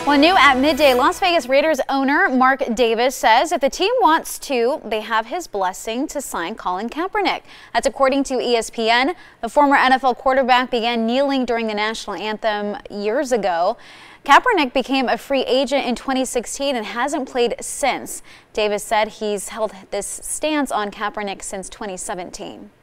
Well, new at midday, Las Vegas Raiders owner Mark Davis says if the team wants to, they have his blessing to sign Colin Kaepernick. That's according to ESPN. The former NFL quarterback began kneeling during the national anthem years ago. Kaepernick became a free agent in 2016 and hasn't played since. Davis said he's held this stance on Kaepernick since 2017.